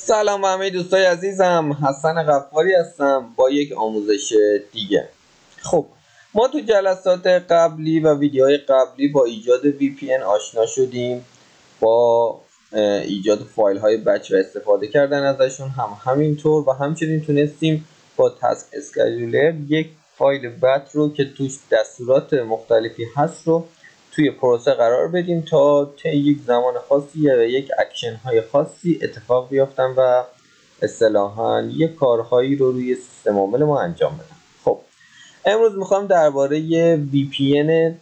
سلام همه دوستای عزیزم، حسن غفاری هستم با یک آموزش دیگه. خب ما تو جلسات قبلی و ویدیوهای قبلی با ایجاد VPN آشنا شدیم، با ایجاد فایل های بچ و استفاده کردن ازشون همینطور و همچنین تونستیم با تاسک اسکیجولر یک فایل بچ رو که توش دستورات مختلفی هست رو توی پروسه قرار بدیم تا طی یک زمان خاصی یا یک اکشن های خاصی اتفاق بیافتن و اصطلاحاً یک کارهایی رو روی سیستم عامل ما انجام بدن. خب امروز میخوام درباره VPN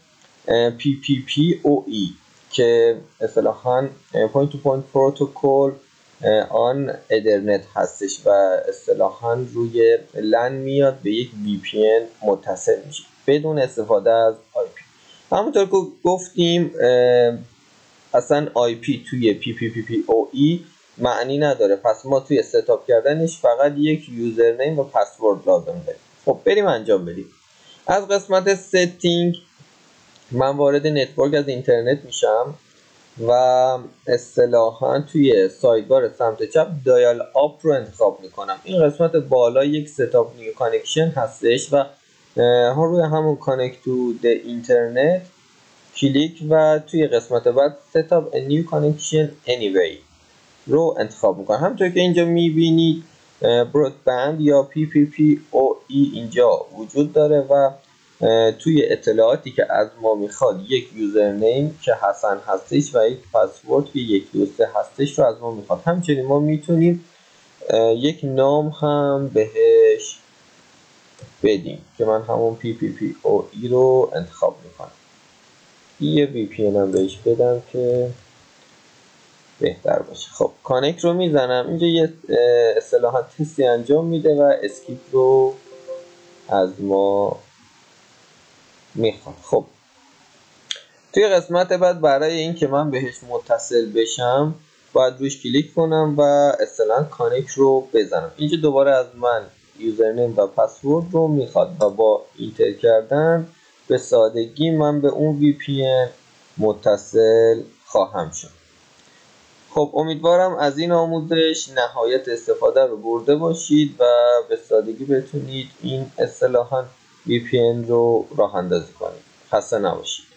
PPPoE که اصطلاحاً Point to Point Protocol آن ادرنت هستش و اصطلاحاً روی لن میاد به یک VPN متصل میشه بدون استفاده از IP. همونطور که گفتیم اصلا IP توی PPPoE معنی نداره، پس ما توی ستاپ کردنش فقط یک یوزرنیم و پسورد لازم داریم. خب بریم انجام بدیم. از قسمت ستینگ من وارد نتورک از اینترنت میشم و اصطلاحاً توی سایدبار سمت چپ دایال آپ رو انتخاب میکنم. این قسمت بالا یک ستاپ نیو کانکشن هستش و روی همون کانکت تو د اینترنت کلیک و توی قسمت بعد ستاپ نیو کانکشن انیوی رو انتخاب میکنم. همونطور که اینجا میبینید برودبند یا PPPoE اینجا وجود داره و توی اطلاعاتی که از ما میخواد یک یوزرنیم که حسن هستش و یک پسورد که 123 هستش رو از ما میخواد. همچنین ما میتونیم یک نام هم بهش بدیم که من همون PPPoE رو انتخاب میکنم. یه VPN هم بهش بدم که بهتر باشه. خب کانکت رو میزنم، اینجا یه اصطلاحاً تستی انجام میده و اسکیپ رو از ما میخواد. خب توی قسمت بعد برای این که من بهش متصل بشم باید روش کلیک کنم و اصطلاحاً کانکت رو بزنم. اینجا دوباره از من یوزرنیم و پسورد رو میخواد و با اینتر کردن به سادگی من به اون VPN متصل خواهم شد. خب امیدوارم از این آموزش نهایت استفاده رو برده باشید و به سادگی بتونید این اصطلاحاً VPN رو راه اندازی کنید. خسته نباشید.